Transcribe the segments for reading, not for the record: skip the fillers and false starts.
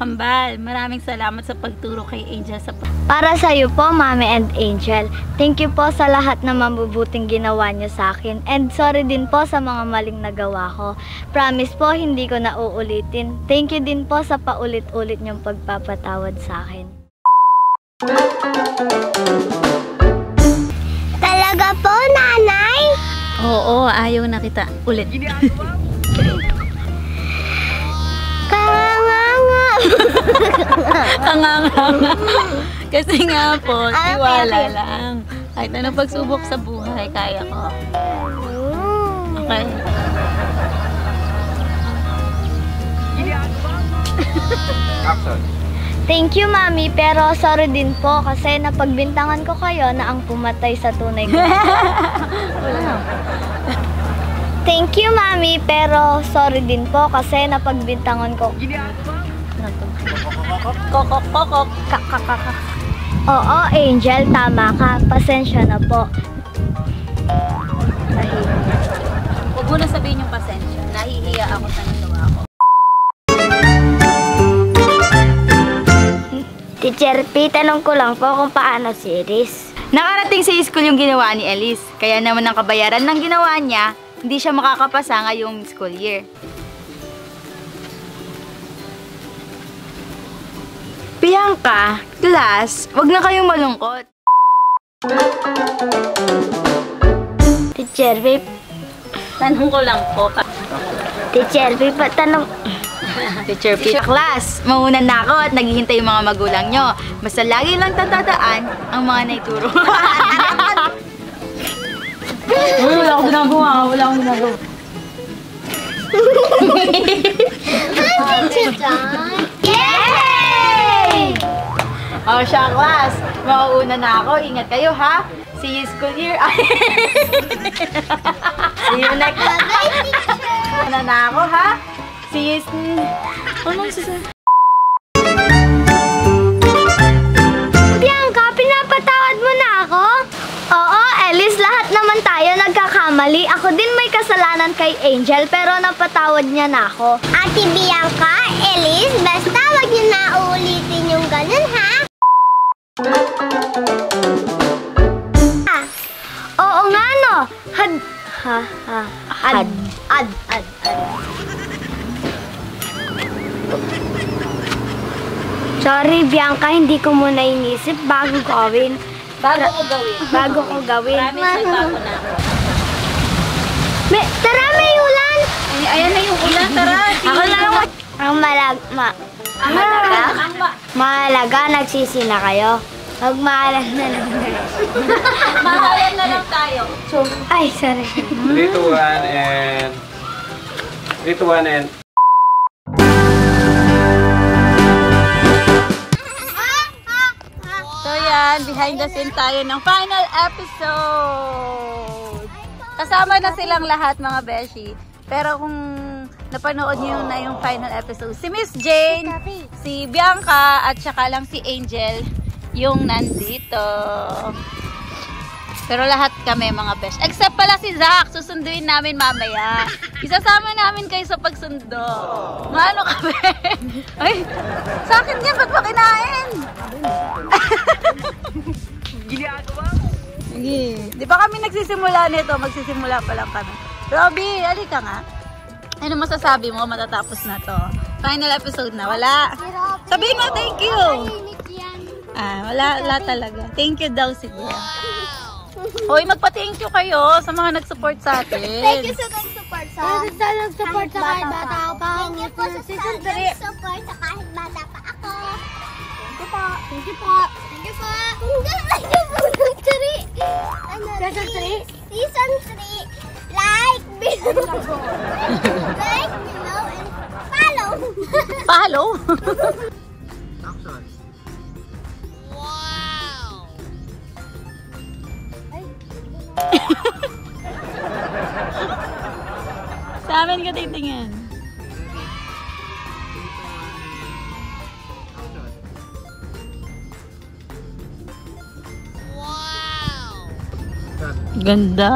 Kambal, maraming salamat sa pagturo kay Angel sa Para sa iyo po, Mami and Angel. Thank you po sa lahat na mabubuting ginawa niyo sa akin. And sorry din po sa mga maling nagawa ko. Promise po, hindi ko na uulitin. Thank you din po sa paulit-ulit niyong pagpapatawad sa akin. Talaga po, Nanay? Oo, ayaw na kita ulit. Kanganga. Kasi nga po, tiwala lang. Kahit anong pagsubok sa buhay, kaya ko. Okay. Thank you, Mami, pero sorry din po kasi napagbintangan ko kayo na ang pumatay sa tunay ko. Thank you, Mami, pero sorry din po kasi napagbintangan ko. Kokok. Oo, Angel, tama ka. Pasensya na po. Huwag mo na sabihin yung pasensya. Nahihiya ako sa nagawa ko. Teacher P, tanong ko lang po kung paano si Elise. Nakarating sa school yung ginawa ni Elise. Kaya naman ang kabayaran ng ginawa niya, hindi siya makakapasa ngayong school year. Bianca, class, wag na kayong malungkot. Teacher P, Tanong ko lang po. Teacher P, tanong... Teacher P. Class, mauna na ako at naghihintay yung mga magulang nyo. Basta lagi lang tatadaan ang mga naituro. Wala akong ginagawa. Yay! O siya, class, mauuna na ako. Ingat kayo, ha? See you school year. See you next time. Mauna na ako, ha? See you soon. Anong susunod? Bianca, pinapatawad mo na ako? Oo, Elise, lahat naman tayo nagkakamali. Ako din may kasalanan kay Angel, pero napatawad niya na ako. Ate Bianca, Elise, basta wag niyo na uulitin yung ganun, ha? Oo nga, no? Sorry, Bianca, hindi ko muna inisip bago gawin. Bago ko gawin. Promise, nagbago na ako. Tara, may ulan! Ayan na yung ulan, tara. Ako lang. Mahalaga, nagsisi na kayo. Magmahalan na lang guys. Mahalan na lang tayo. Ay, sorry. 3, 2, 1, and... So yan, behind the scene tayo ng final episode. Kasama na silang lahat mga beshi. Pero kung napanood niyo na yung final episode, si Miss Jane, si Bianca, at saka lang si Angel yung nandito. Pero lahat kami mga besh. Except pala si Zach, susunduin namin mamaya. Isasama namin kayo sa pagsundo. Maano kami? Ay, sa akin yan, ba't ba kinain? Sige. Di ba kami nagsisimula nito? Magsisimula pa lang kami. Robby, alika nga. Ano masasabi mo? Matatapos na to. Final episode na. Wala. Sabihin mo, thank you. Wala talaga. Thank you daw siguro. Hoy, magpa-thank you kayo sa mga nag-support sa atin. Thank you sa nag-support sa Nag-support sa kahit bata ako pa. Thank you po sa nag-support sa kahit bata pa ako. Thank you po. Thank you po. Thank you po. Thank you po. Season 3. Season 3. Like, below. Like, below, and follow. Follow? Action. Sa amin ka titingin. Ganda.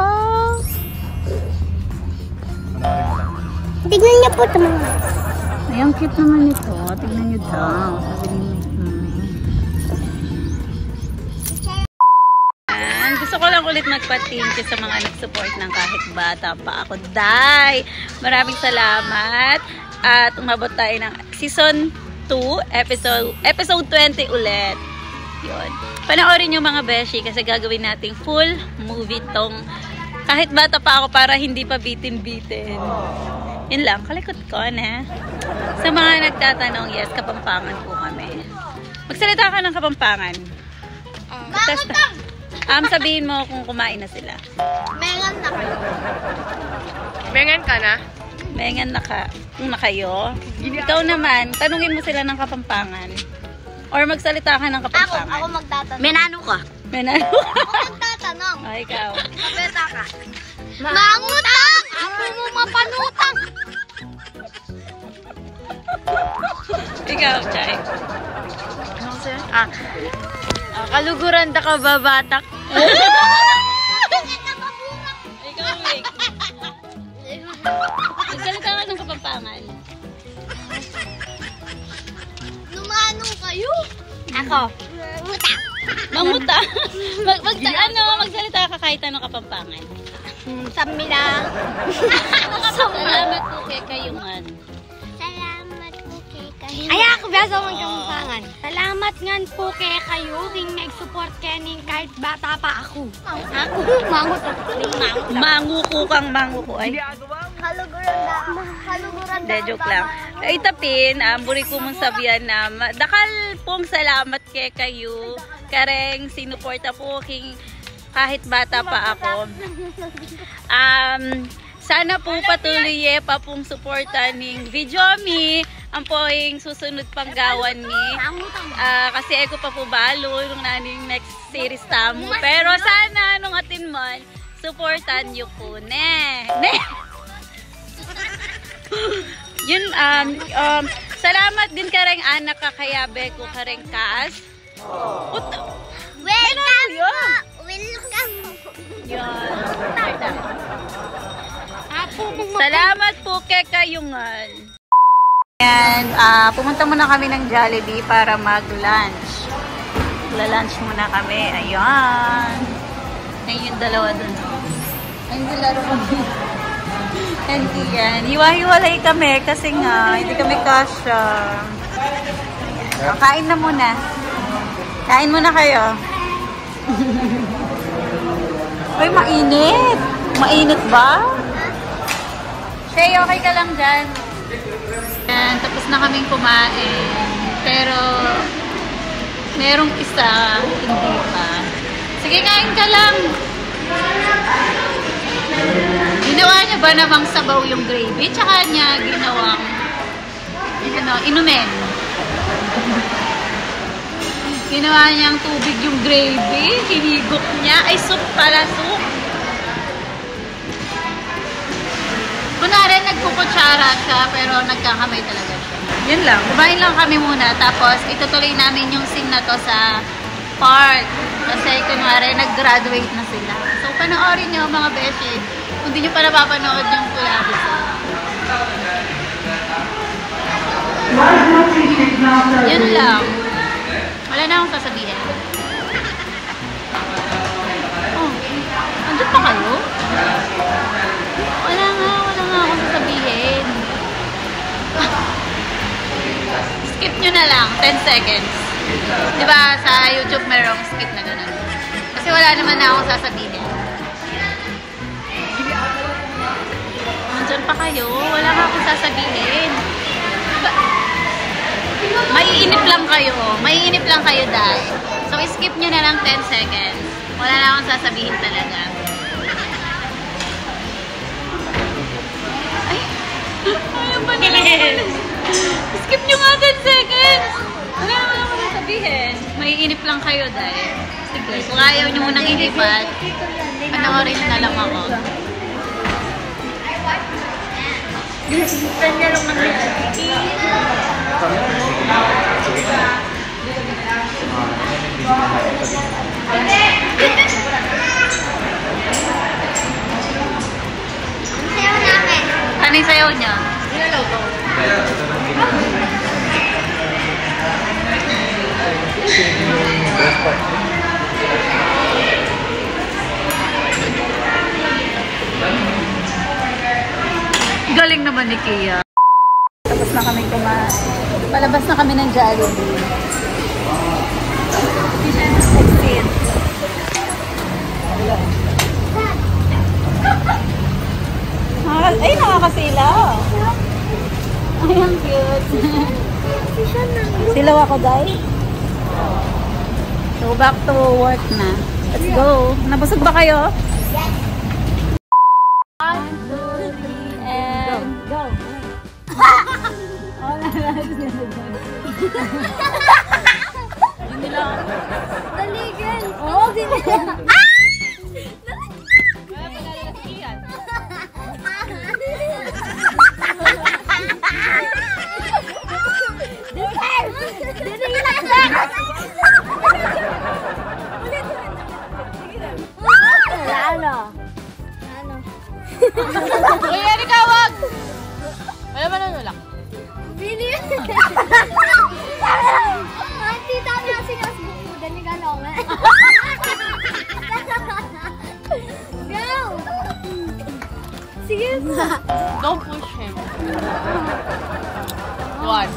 Tignan niyo po ito mga. Ay, ang cute naman ito. Tingnan nyo daw. Sabi ni gusto ko lang ulit magpa-thank you sa mga nag-support ng kahit bata pa ako. Day! Maraming salamat. At umabot tayo ng season 2, episode 20 ulit. Yun. Panoorin nyo mga beshi kasi gagawin nating full movie tong kahit bata pa ako para hindi pa bitin-bitin. Yun lang. Kalikot ko na. Sa mga nagtatanong, yes, Kapampangan po kami. Magsalita ka ng Kapampangan. Sabihin mo kung kumain na sila. Mengan na kayo. Mengan ka na? Mengan na kayo. Ikaw naman, tanungin mo sila ng Kapampangan. Or magsalita ka ng Kapampangan. Ako magtatanong. Menano ka? Menano? Ako magtatanong. O, ikaw. Kapeta ka. Mangutang! Ako mo mapanutang! Ikaw, Chay. Kaluguran da ka ba, batak? Ikaw, Vic. Magsalita ka ng Kapampangan. Numano kayo? Ako. Mangutang. Mangutang. Magsalita ka kahit anong Kapampangan. Samila. Salamat po kay Kayungan. Salamat po kay kayo. Ay, ako biasa magkampangan. Salamat nga po kay kayo ring nag-support kaning kahit bata pa ako. Ako, Manguko kang manguko. Ay, Kaluguran de, joke lang. Ay, tapin, buri ko mong sabihan na dakal pong salamat kay kayo. Kareng sinuporta po king kahit bata pa ako. Sana po patuloy pa pong suporta ning Videomi. Ang poing susunod pang gawan ni. Kasi ako pa po balo nung naning next series tamo. Pero sana nung atin man, supportan niyo po. Yun, salamat din kareng anak kakayabe ko kareng kas. Welcome po! Welcome po! Yun. Salamat po kay Kayungan. And pumunta muna kami ng Jollibee para mag-lunch. Magla-lunch muna kami. Ayan. Ayun yung dalawa dun. Ayun yung laro kami. Hindi yan. Hiwa-hiwalay kami kasi nga hindi kami kasya. Kain na muna. Kain muna kayo. Ay, mainit. Mainit ba? Shay, okay ka lang dyan. Yan, tapos na kaming kumain. Pero, merong isa, hindi pa. Sige, kain ka lang. Ginawa niya ba namang sabaw yung gravy? Tsaka niya ginawang inumin. Ginawa niyang tubig yung gravy. Hinigop niya. Ay, soup pala, soup. Kunwari, nagkukutsara siya, pero nagkakamay talaga siya. Yun lang. Kumain lang kami muna. Tapos, itutuloy namin yung scene na to sa park. Kasi, kunwari, nag-graduate na sila. So, panoorin nyo, mga beshi. Kung di nyo pa napapanood yung Kulabis. Yun lang. Wala na akong sasabihin. Oh, andun pa kayo? Wala nga akong sasabihin. Skip nyo na lang, 10 seconds. Diba sa YouTube merong skip na gano'n? Kasi wala naman na akong sasabihin. Andyan pa kayo? Wala nga akong sasabihin. Maiinip lang kayo. Maiinip lang kayo dahil. So, skip nyo na lang 10 seconds. Wala na akong sasabihin talaga. Ay! Ayaw ba na lang? Skip nyo nga 10 seconds! Wala akong sasabihin. Maiinip lang kayo dahil. Sige, kung ayaw nyo munang inipat, panoorin na lang ako. Tanya lang naman. Sayaw namin. Ano yung sayaw niya? Galing naman ni Kia. Tapos na kami kumain. Palabas na kami ng Jollibee. Exit. Ay, nakakasilaw. Ay, ang cute. Silaw ako, guys. So, back to work na. Let's go. Nabusog ba kayo? Yes. 1, 2, 3, and go. Hindi lang. Daligan. Oo, hindi lang. Uy, Erika, wag! Wala ba nanulak? Bili. Auntie, tama na sinas buko. Daligan ako nga. Go! Sige. Don't push him. 1.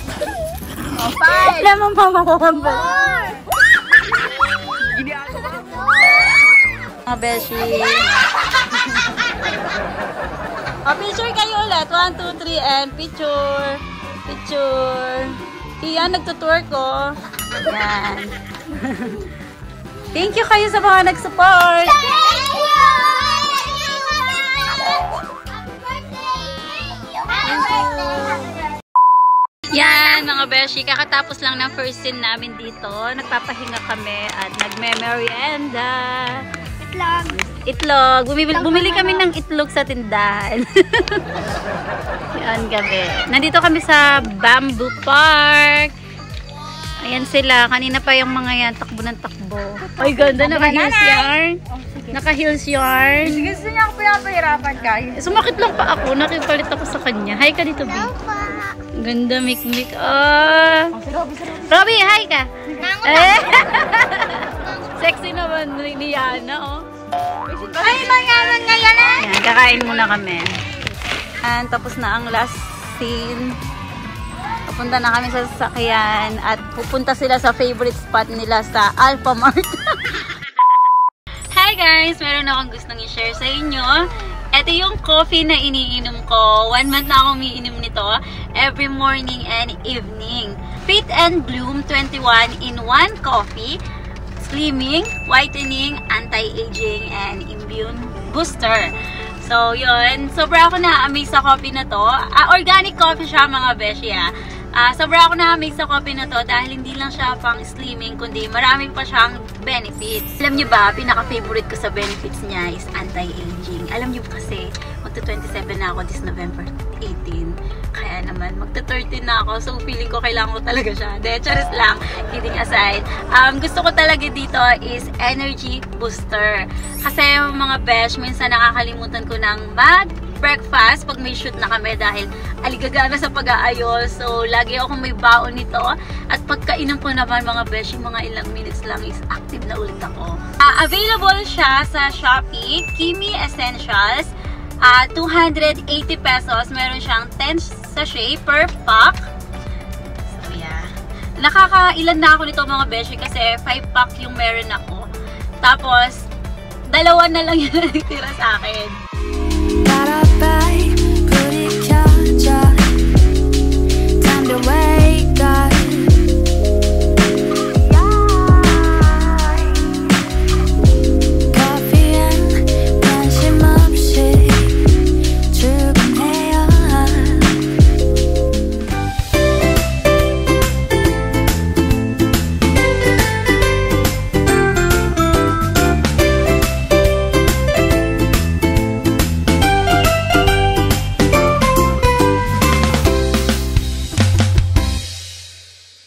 Alam mo pa makakamba. Mga beshi. Picture kayo ulit. 1, 2, 3, and picture. Picture. Iyan, nagtutour ko. Yan. Thank you kayo sa mga nag-support. Thank you! Yan, mga beshi. Kakatapos lang ng first scene namin dito. Nagpapahinga kami at nagme-merienda. Itlog. Itlog. Bumili kami ng itlog sa tindahan. Yan kami. Nandito kami sa Bamboo Park. Ayan sila. Kanina pa yung mga yan. Takbo ng takbo. Ay, ganda. Naka-heels yarn. Naka-heels yarn. Gusto niya ako pinapahirapan ka. Sumakit lang pa ako. Nakipalit ako sa kanya. Hi ka dito, B. Ganda, mik-mik. Oh. Robby, hi ka. Eh. Sexy naman ni Yana, oh. Ay, manyaman ngayon eh! Yan, kakain muna kami. And tapos na ang last scene. Pupunta na kami sa sasakyan at pupunta sila sa favorite spot nila sa Alpha Mart. Hi guys! Meron akong gustong i-share sa inyo. Ito yung coffee na iniinom ko. 1 month na akong umiinom nito. Every morning and evening. Fit and Bloom 21 in 1 coffee. Slimming, whitening, anti-aging, and immune booster. So, yun. Sobra ako na-amaze sa coffee na to. Organic coffee siya, mga beshi, sobra ako na-amaze sa coffee na to dahil hindi lang siya pang slimming, kundi marami pa siyang benefits. Alam nyo ba, pinaka-favorite ko sa benefits niya is anti-aging. Alam nyo kasi, magta-27 na ako this November 18. Kaya naman, magta-13 na ako. So, feeling ko kailangan ko talaga siya. De, charis lang. Kidding aside. Gusto ko talaga dito is energy booster. Kasi mga besh, minsan nakakalimutan ko ng mag-breakfast pag may shoot na kami dahil aligagana sa pag-aayos. So, lagi ako may baon nito. At pagkainom ko naman mga besh, yung mga ilang minutes lang is active na ulit ako. Available siya sa Shopee. Kimi Essentials. 280 pesos. Meron siyang 10 sachet per pack. So, yeah. Nakakailan na ako nito mga beshi kasi 5 pack yung meron ako. Tapos, 2 na lang yung natitira sa akin.